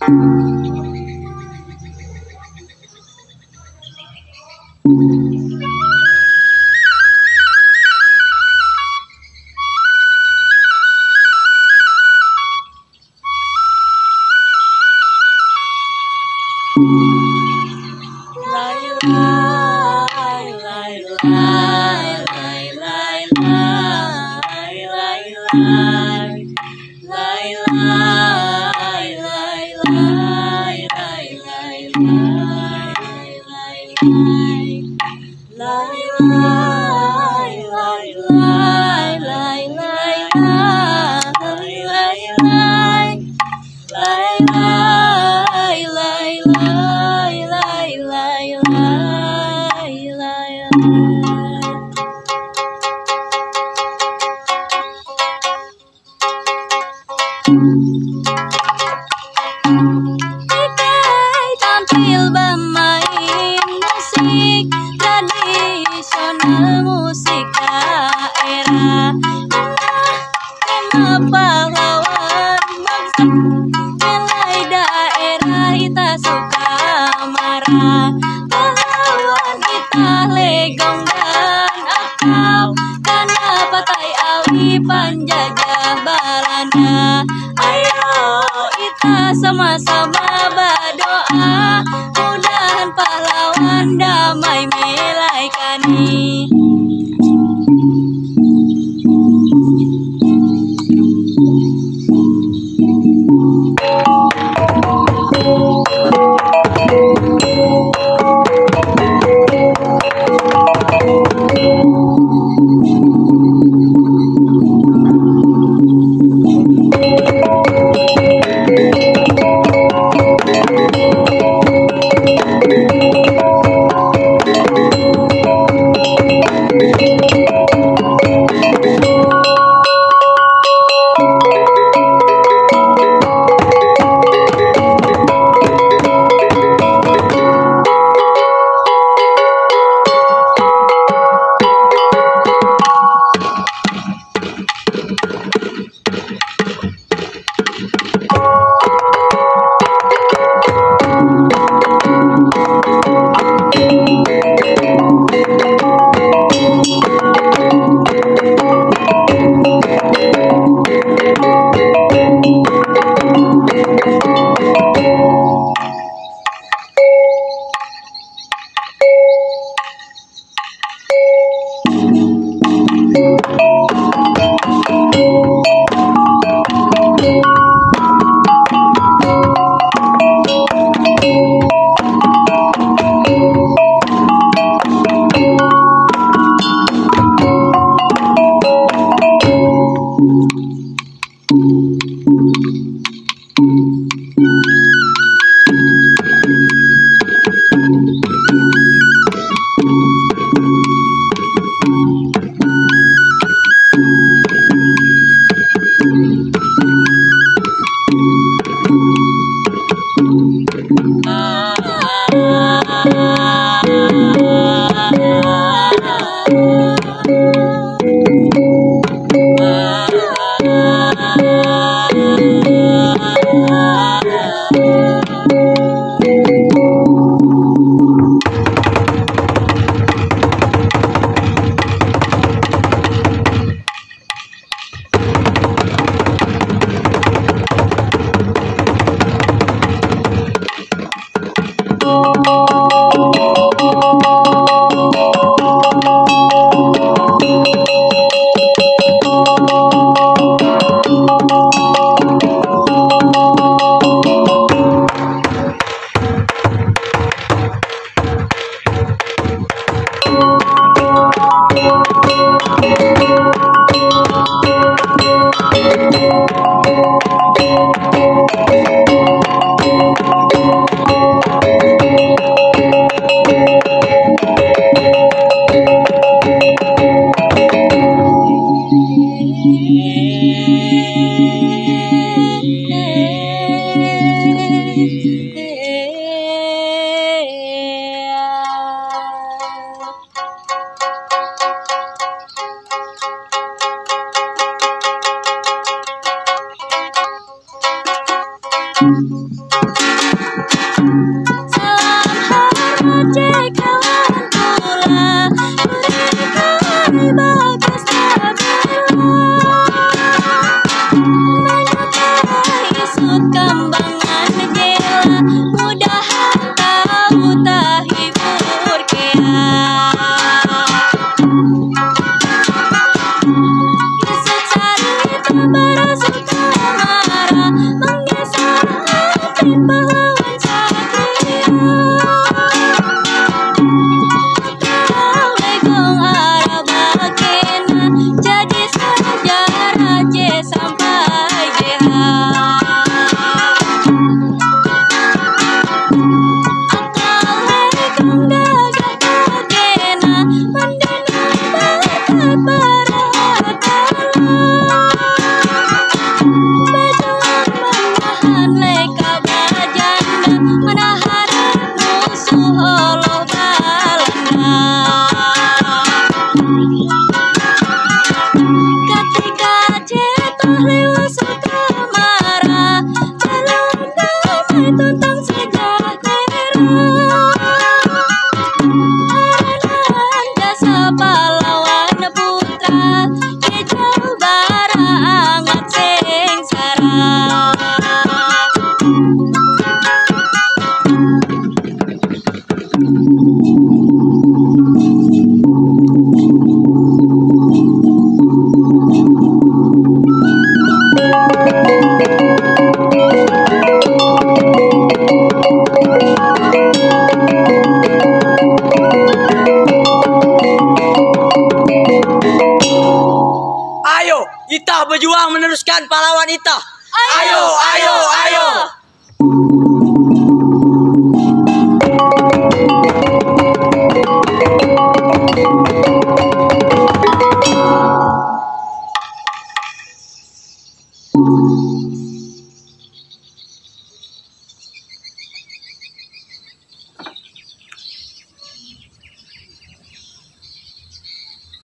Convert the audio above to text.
Tampil bermain musik tradisional, musik daerah. Tema pahlawan bangsa, nilai daerah ita suka marah. Pahlawan ita legong dan akal, karena patai awi penjajah Belanda. Ayo kita sama-sama berdoa, mudahan pahlawan damai melaikani. Salam hormat jekawan pula, berikan bagus tabela. Menyukai isut kambangan jela, mudahan tahu tak hibur kea. Isut carita barasuka marah, menggeser hati pahlawan satria. Legong arah bakena, jadi sejarah C sampai JH. Akal legong gagah bakena, mendina bakat para hartala. Berjuang menahan leka bajanda, menahan musuh oloh Belanda. Ketika jatuh lewat suka marah, belum damai tentang sejahtera. Harapan jasa pahlawan putra, hijau bara angat sengsara. Ayo, kita berjuang meneruskan pahlawan kita. Ayo, ayo, ayo.